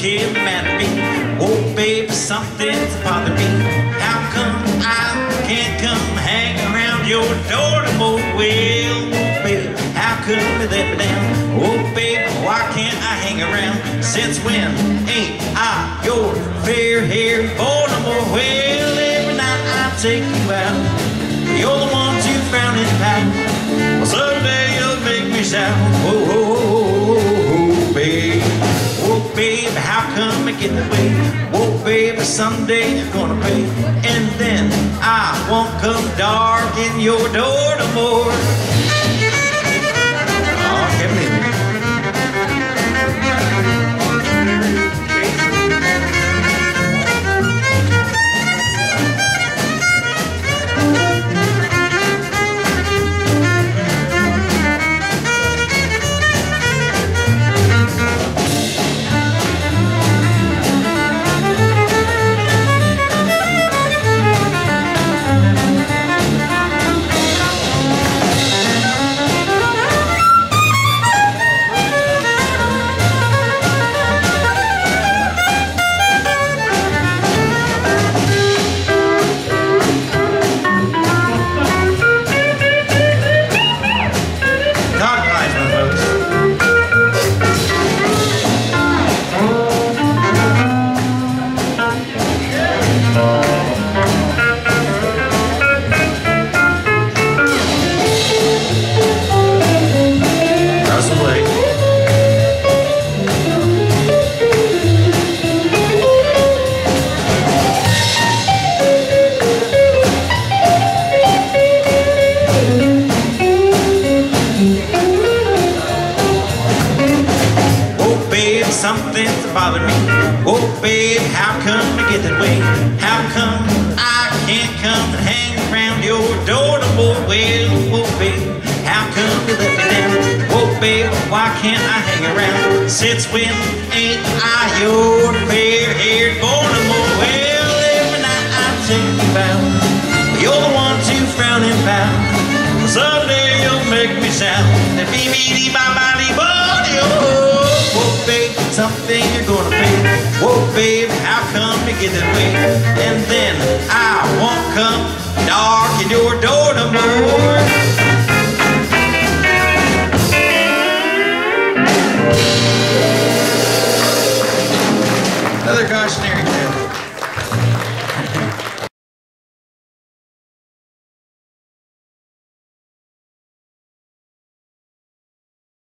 can the matter be? Oh, baby, something's bothering me. How come I can't come hang around your door no more? Well, baby, how come you let me down? Oh, baby, why can't I hang around? Since when ain't I your fair-haired boy no more? Well, every night I take you out, you're the one to frown and pout. Well, someday you'll make me shout. Oh, oh, oh, oh, oh, babe. Oh, baby, how come I get the way? Oh, baby, someday you're gonna pay, and then I won't come dark in your door no more. Oh, can't believe it. Something's bothering me. Oh, babe, how come you get that way? How come I can't come and hang around your door no more? Well, oh, babe, how come you let me down? Oh, babe, why can't I hang around? Since when ain't I your fair-haired boy no more? Well, every night I take you out, you're the one to frown and pout. Someday you'll make me shout. Oh, babe, something you're gonna pay. Whoa, babe, how come you get that way? And then I won't come dark in your door no more.